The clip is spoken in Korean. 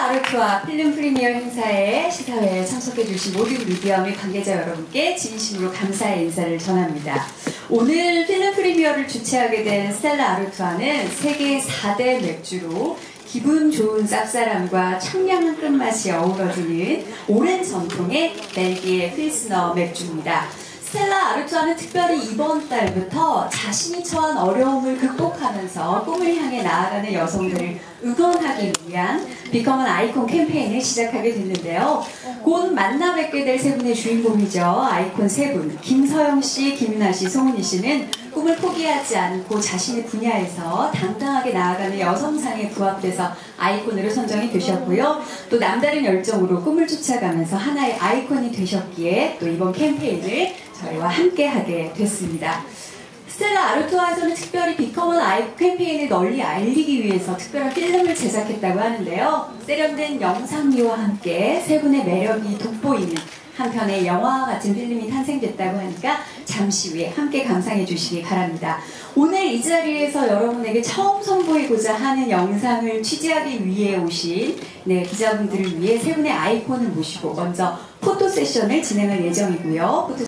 아르투아 필름 프리미어 행사에 시사회에 참석해주신 모든 미디어 및 관계자 여러분께 진심으로 감사의 인사를 전합니다. 오늘 필름 프리미어를 주최하게 된 스텔라 아르투아는 세계 4대 맥주로 기분 좋은 쌉쌀함과 청량한 끝맛이 어우러지는 오랜 전통의 벨기에 필스너 맥주입니다. 스텔라 아르투아는 특별히 이번 달부터 자신이 처한 어려움을 극복하면서 꿈을 향해 나아가는 여성들을 응원하기 위한 비커먼 아이콘 캠페인을 시작하게 됐는데요. 곧 만나 뵙게 될 세 분의 주인공이죠. 아이콘 세 분, 김서영 씨, 김윤아 씨, 송은희 씨는 꿈을 포기하지 않고 자신의 분야에서 당당하게 나아가는 여성상에 부합돼서 아이콘으로 선정이 되셨고요. 또 남다른 열정으로 꿈을 쫓아가면서 하나의 아이콘이 되셨기에 또 이번 캠페인을 저희와 함께 하게 됐습니다. 스텔라 아르투아에서는 특별히 비커먼 아이콘 캠페인을 널리 알리기 위해서 특별한 필름을 제작했다고 하는데요. 세련된 영상미와 함께 세 분의 매력이 돋보이는 한편의 영화와 같은 필름이 탄생됐다고 하니까 잠시 후에 함께 감상해 주시기 바랍니다. 오늘 이 자리에서 여러분에게 처음 선보이고자 하는 영상을 취재하기 위해 오신 기자분들을 위해 세 분의 아이콘을 모시고 먼저 포토 세션을 진행할 예정이고요.